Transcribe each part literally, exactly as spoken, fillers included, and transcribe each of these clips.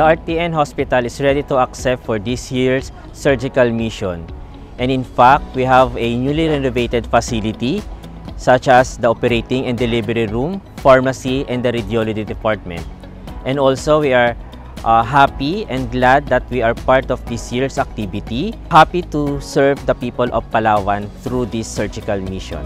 The R T N hospital is ready to accept for this year's surgical mission. And in fact, we have a newly renovated facility such as the operating and delivery room, pharmacy, and the radiology department. And also, we are uh, happy and glad that we are part of this year's activity. Happy to serve the people of Palawan through this surgical mission.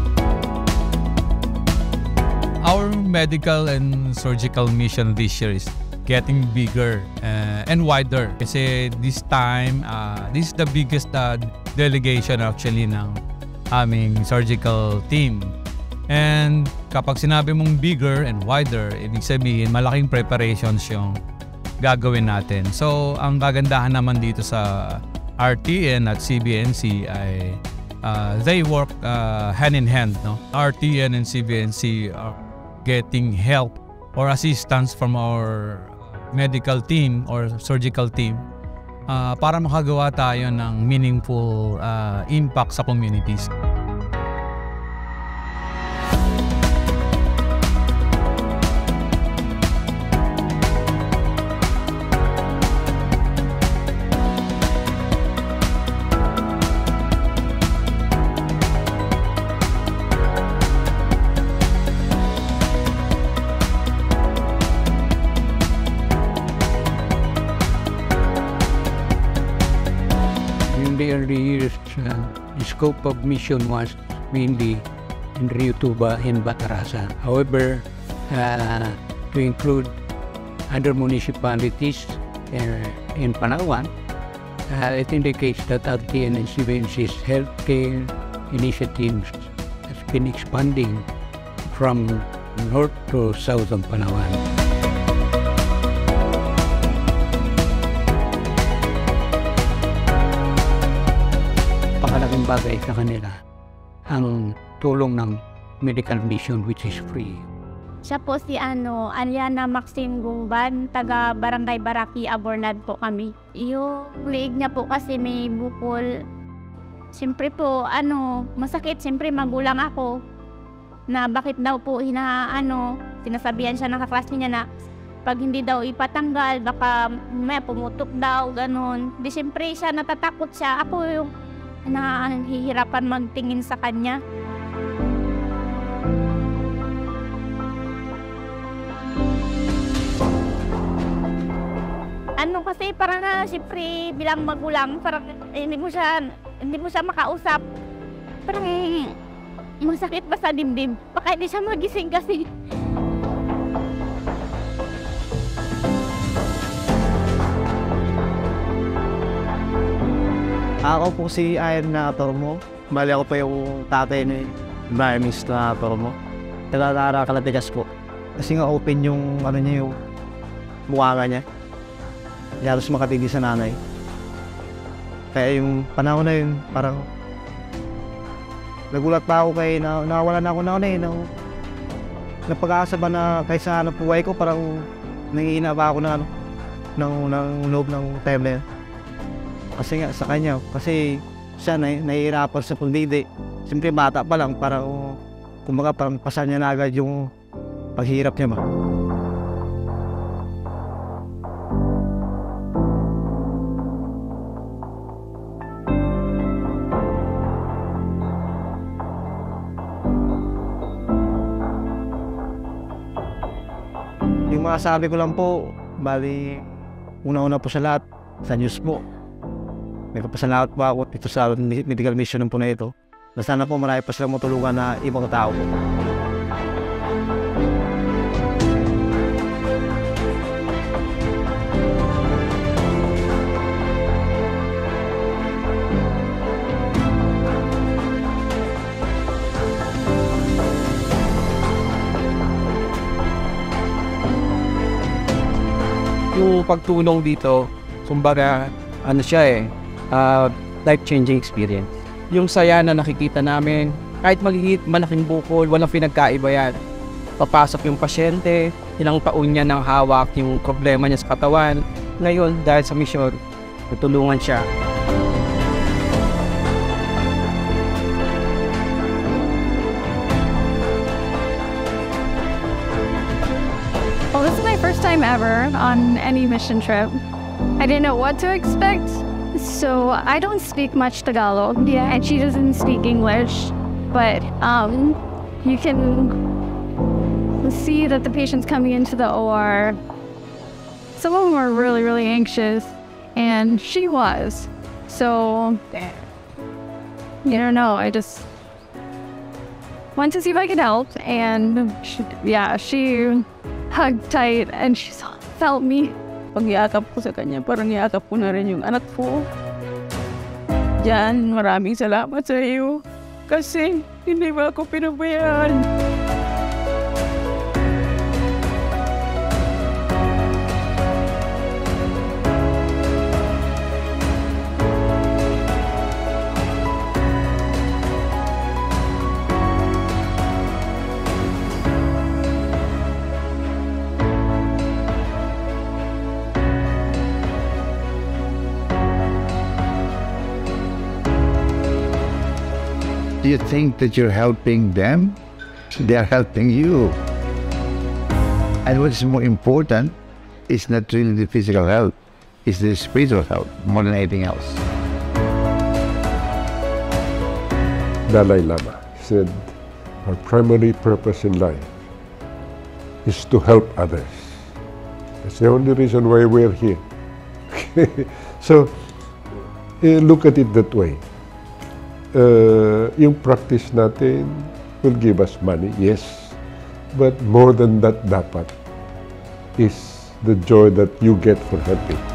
Our medical and surgical mission this year is getting bigger uh, and wider. Kasi this time, uh, this is the biggest uh, delegation actually ng aming surgical team. And kapag sinabi mong bigger and wider, ibig sabihin malaking preparations yung gagawin natin. So ang kagandahan naman dito sa R T N at C B N C ay uh, they work uh, hand in hand. No? R T N and C B N C are getting help or assistance from our medical team or surgical team uh, para makagawa tayo ng meaningful uh, impact sa communities. In the early years, uh, the scope of mission was mainly in Rio Tuba and Batarasa. However, uh, to include other municipalities uh, in Palawan, uh, it indicates that R T N and C B N C's healthcare initiatives has been expanding from north to southern Palawan. Pakalaking bagay sa kanila ang tulong ng medical mission which is free. Siya po si ano, Aliana Maxine Gumban, taga Barangay Baraki, Abornad po kami. Yung liig niya po kasi may bukol. Siyempre po, ano, masakit. Siyempre magulang ako na bakit daw po hina, ano, sinasabihan siya ng kaklase niya na pag hindi daw ipatanggal, baka may pumutok daw, ganun. Di siyempre siya natatakot siya. Ako yung nahihirapan magtingin sa kanya. Ano kasi parang na siyempre bilang magulang, parang eh, hindi mo siya hindi mo siya makausap. Parang eh, masakit ba sa dibdib? Baka hindi siya magising kasi. Ako po si Iron na Tormo. Bali ako pa yung tatay ni Barmis na Tormo. Taga-Tara Calatigas po. Kasi nga open yung ano niya, yung mukha niya. Halos makatindi sa nanay. Kaya yung panahon na yun, parang nagulat pa ako kay na, nakawala na ako na ako na eh. Na, napag-aasa ba na kaysa ano buhay ko, parang nangihina pa ako na ano, ng, ng loob ng time na yun. Kasi nga sa kanya, kasi siya na, nahihirapan sa pagdidi. Siyempre bata pa lang, parang kumbaga parang pasan niya na agad yung paghirap niya ba. Yung masasabi ko lang po, bali una-una po sa lahat, sa news po. May kapasalamat po ako dito sa medical mission po na ito. Na sana po marami pa silang matulungan na ibang tao po. Yung pagtulong dito, kumbaga, ano siya eh, Uh, life-changing experience. Yung saya na nakikita namin, kahit magigit malaking bukol, walang pinagkaiba yan. Papasok yung pasyente, ilang taon niya nang hawak yung problema niya sa katawan. Ngayon, dahil sa misyon, tutulungan siya. Oh, this is my first time ever on any mission trip. I didn't know what to expect, so I don't speak much Tagalog, yeah, and she doesn't speak English, but um, you can see that the patients coming into the O R, some of them were really, really anxious, and she was. So, you don't know, I just went to see if I could help, and she, yeah, she hugged tight, and she felt me. Pag-iakap ko sa kanya, parang iakap ko na rin yung anak ko. Jan, maraming salamat sa iyo. Kasi hindi ba ako pinabayaan. Do you think that you're helping them? They're helping you. And what's more important is not really the physical health, it's the spiritual health more than anything else. Dalai Lama said, our primary purpose in life is to help others. That's the only reason why we're here. So, eh, look at it that way. Uh, yung practice natin will give us money, yes. But more than that dapat is the joy that you get for helping.